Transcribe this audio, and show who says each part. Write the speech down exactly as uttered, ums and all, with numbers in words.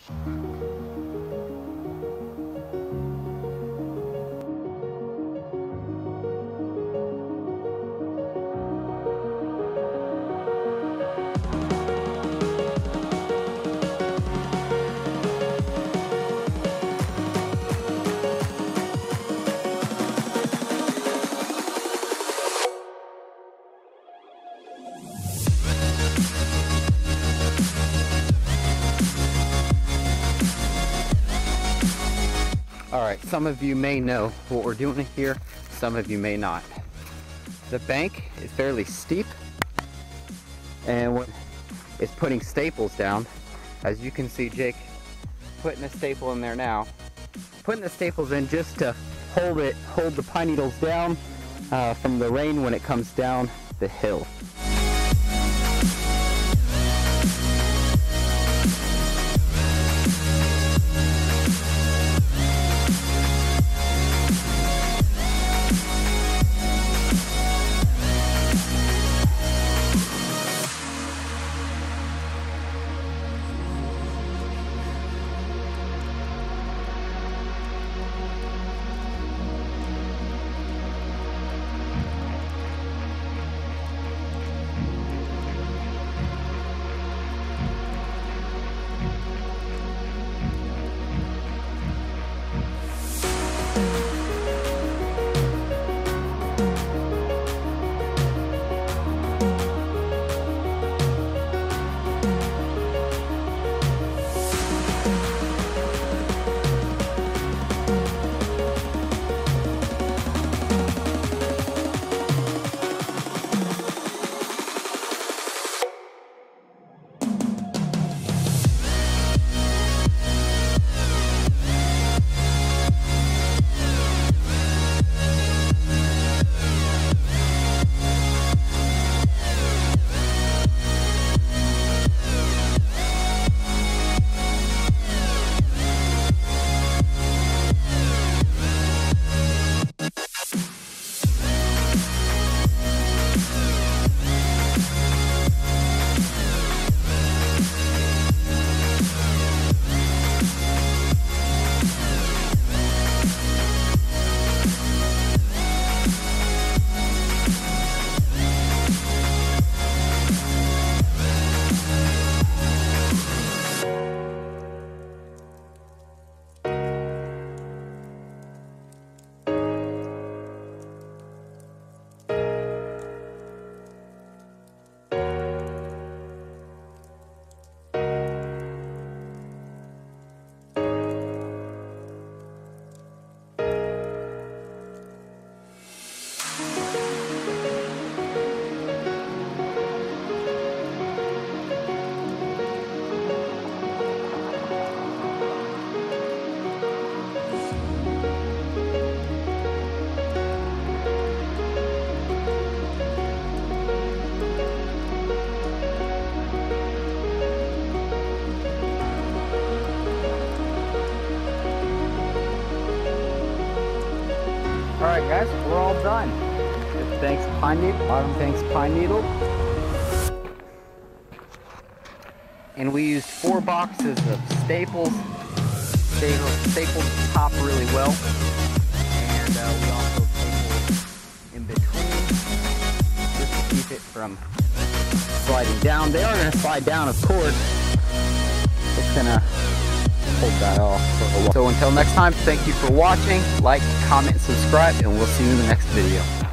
Speaker 1: Alright, some of you may know what we're doing here, some of you may not. The bank is fairly steep, and what is putting staples down. As you can see, Jake putting a staple in there now. Putting the staples in just to hold it, hold the pine needles down uh, from the rain when it comes down the hill. Alright guys, we're all done. This bank's pine needle, bottom bank's pine needle. And we used four boxes of staples. They stapled the top really well. And uh, we also stapled in between just to keep it from sliding down. They are going to slide down, of course. It's going to hold that off for a while. So until next time, thank you for watching. Like, comment, subscribe, and we'll see you in the next video.